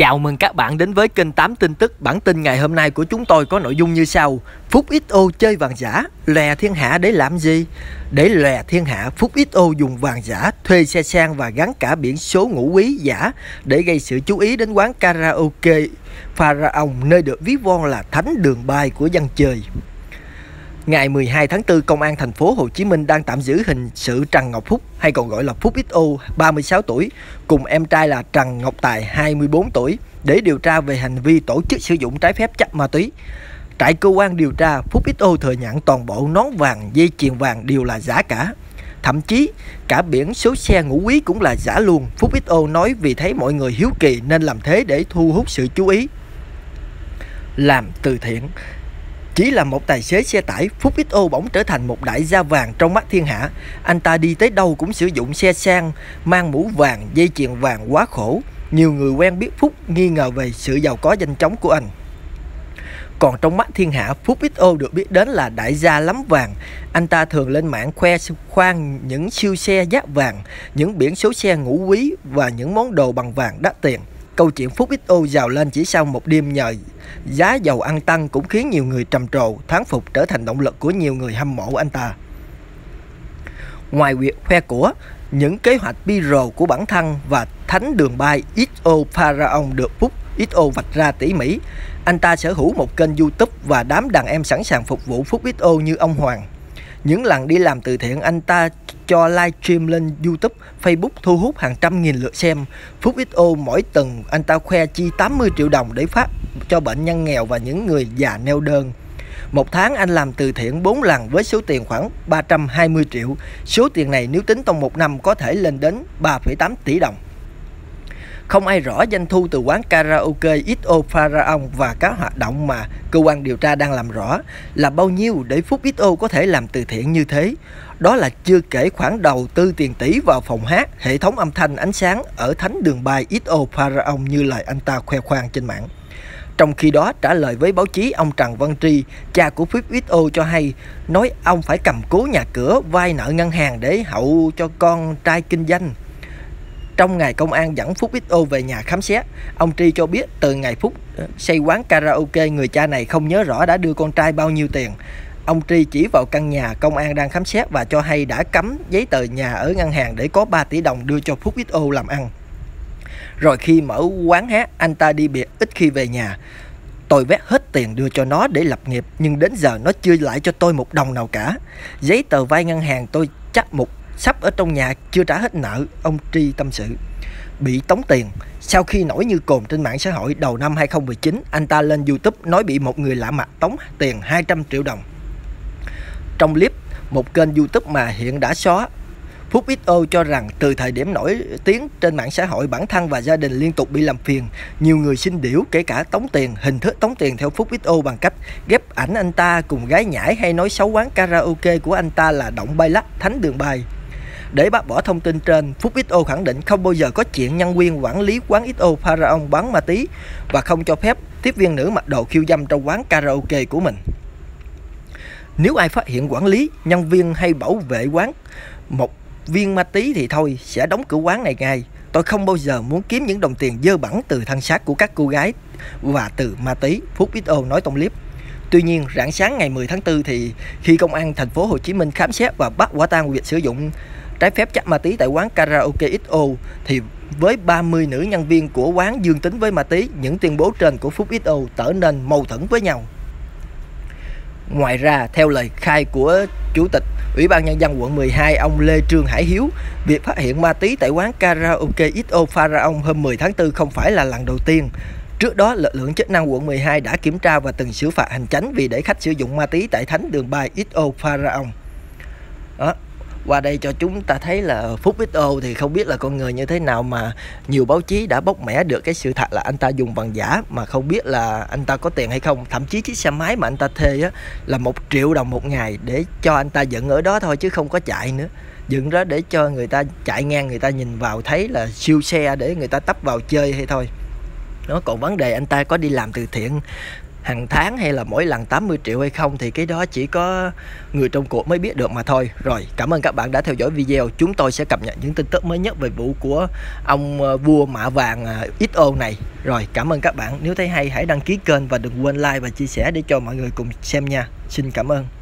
Chào mừng các bạn đến với kênh 8 tin tức. Bản tin ngày hôm nay của chúng tôi có nội dung như sau. Phúc XO chơi vàng giả, lòe thiên hạ để làm gì? Để lòe thiên hạ, Phúc XO dùng vàng giả, thuê xe sang và gắn cả biển số ngũ quý giả để gây sự chú ý đến quán karaoke Pharaon, nơi được ví von là thánh đường bay của dân chơi. Ngày 12 tháng 4, Công an thành phố Hồ Chí Minh đang tạm giữ hình sự Trần Ngọc Phúc, hay còn gọi là Phúc XO, 36 tuổi, cùng em trai là Trần Ngọc Tài, 24 tuổi, để điều tra về hành vi tổ chức sử dụng trái phép chất ma túy. Tại cơ quan điều tra, Phúc XO thừa nhận toàn bộ nón vàng, dây chuyền vàng đều là giả cả. Thậm chí, cả biển số xe ngũ quý cũng là giả luôn. Phúc XO nói vì thấy mọi người hiếu kỳ nên làm thế để thu hút sự chú ý. Làm từ thiện. Chỉ là một tài xế xe tải, Phúc XO bỗng trở thành một đại gia vàng trong mắt thiên hạ. Anh ta đi tới đâu cũng sử dụng xe sang, mang mũ vàng, dây chuyền vàng, quá khổ. Nhiều người quen biết Phúc nghi ngờ về sự giàu có nhanh chóng của anh. Còn trong mắt thiên hạ, Phúc XO được biết đến là đại gia lắm vàng. Anh ta thường lên mạng khoe khoang những siêu xe giá vàng, những biển số xe ngũ quý và những món đồ bằng vàng đắt tiền. Câu chuyện Phúc XO giàu lên chỉ sau một đêm nhờ giá dầu ăn tăng cũng khiến nhiều người trầm trồ, thán phục, trở thành động lực của nhiều người hâm mộ anh ta. Ngoài việc khoe của, những kế hoạch PR của bản thân và thánh đường bay XO Pharaon được Phúc XO vạch ra tỉ mỉ. Anh ta sở hữu một kênh YouTube và đám đàn em sẵn sàng phục vụ Phúc XO như ông Hoàng. Những lần đi làm từ thiện, anh ta cho livestream lên YouTube, Facebook thu hút hàng trăm nghìn lượt xem. Phúc XO mỗi tuần anh ta khoe chi 80 triệu đồng để phát cho bệnh nhân nghèo và những người già neo đơn. Một tháng anh làm từ thiện 4 lần với số tiền khoảng 320 triệu. Số tiền này nếu tính trong một năm có thể lên đến 3,8 tỷ đồng. Không ai rõ doanh thu từ quán karaoke XO Pharaon và các hoạt động mà cơ quan điều tra đang làm rõ là bao nhiêu để Phúc XO có thể làm từ thiện như thế. Đó là chưa kể khoản đầu tư tiền tỷ vào phòng hát, hệ thống âm thanh, ánh sáng ở thánh đường bay XO Pharaon như lời anh ta khoe khoang trên mạng. Trong khi đó, trả lời với báo chí, ông Trần Văn Tri, cha của Phúc XO cho hay, nói ông phải cầm cố nhà cửa, vay nợ ngân hàng để hậu cho con trai kinh doanh. Trong ngày công an dẫn Phúc XO về nhà khám xét, ông Tri cho biết từ ngày Phúc xây quán karaoke, người cha này không nhớ rõ đã đưa con trai bao nhiêu tiền. Ông Tri chỉ vào căn nhà công an đang khám xét và cho hay đã cắm giấy tờ nhà ở ngân hàng để có 3 tỷ đồng đưa cho Phúc XO làm ăn. Rồi khi mở quán hát, anh ta đi biệt, ít khi về nhà. Tôi vét hết tiền đưa cho nó để lập nghiệp, nhưng đến giờ nó chưa lại cho tôi một đồng nào cả. Giấy tờ vay ngân hàng tôi chắc một sắp ở trong nhà chưa trả hết nợ, ông Tri tâm sự. Bị tống tiền. Sau khi nổi như cồn trên mạng xã hội đầu năm 2019, anh ta lên YouTube nói bị một người lạ mặt tống tiền 200 triệu đồng. Trong clip, một kênh YouTube mà hiện đã xóa, Phúc XO cho rằng từ thời điểm nổi tiếng trên mạng xã hội, bản thân và gia đình liên tục bị làm phiền. Nhiều người xin điểu, kể cả tống tiền. Hình thức tống tiền theo Phúc XO bằng cách ghép ảnh anh ta cùng gái nhảy hay nói xấu quán karaoke của anh ta là Động Bay Lắc, thánh đường bay. Để bác bỏ thông tin trên, Phúc XO khẳng định không bao giờ có chuyện nhân viên quản lý quán XO Pharaon bán ma túy và không cho phép tiếp viên nữ mặc đồ khiêu dâm trong quán karaoke của mình. Nếu ai phát hiện quản lý, nhân viên hay bảo vệ quán một viên ma túy thì thôi, sẽ đóng cửa quán này ngay. Tôi không bao giờ muốn kiếm những đồng tiền dơ bẩn từ thân xác của các cô gái và từ ma túy, Phúc XO nói trong clip. Tuy nhiên, rạng sáng ngày 10 tháng 4 thì khi công an thành phố Hồ Chí Minh khám xét và bắt quả tang việc sử dụng trái phép chất ma túy tại quán karaoke XO thì với 30 nữ nhân viên của quán dương tính với ma túy, những tuyên bố trên của Phúc XO trở nên mâu thuẫn với nhau. Ngoài ra, theo lời khai của Chủ tịch Ủy ban Nhân dân quận 12 ông Lê Trương Hải Hiếu, việc phát hiện ma túy tại quán karaoke XO Pharaon hôm 10 tháng 4 không phải là lần đầu tiên. Trước đó, lực lượng chức năng quận 12 đã kiểm tra và từng xử phạt hành chánh vì để khách sử dụng ma túy tại thánh đường bay XO Pharaon. Đó. Qua đây cho chúng ta thấy là Phúc XO thì không biết là con người như thế nào mà nhiều báo chí đã bóc mẽ được cái sự thật là anh ta dùng vàng giả mà không biết là anh ta có tiền hay không. Thậm chí chiếc xe máy mà anh ta thuê á, là 1 triệu đồng một ngày để cho anh ta dựng ở đó thôi chứ không có chạy nữa. Dựng đó để cho người ta chạy ngang, người ta nhìn vào thấy là siêu xe để người ta tấp vào chơi hay thôi. Nó còn vấn đề anh ta có đi làm từ thiện hàng tháng hay là mỗi lần 80 triệu hay không thì cái đó chỉ có người trong cuộc mới biết được mà thôi. Rồi, cảm ơn các bạn đã theo dõi video. Chúng tôi sẽ cập nhật những tin tức mới nhất về vụ của ông vua mạ vàng XO này. Rồi, cảm ơn các bạn. Nếu thấy hay hãy đăng ký kênh và đừng quên like và chia sẻ để cho mọi người cùng xem nha. Xin cảm ơn.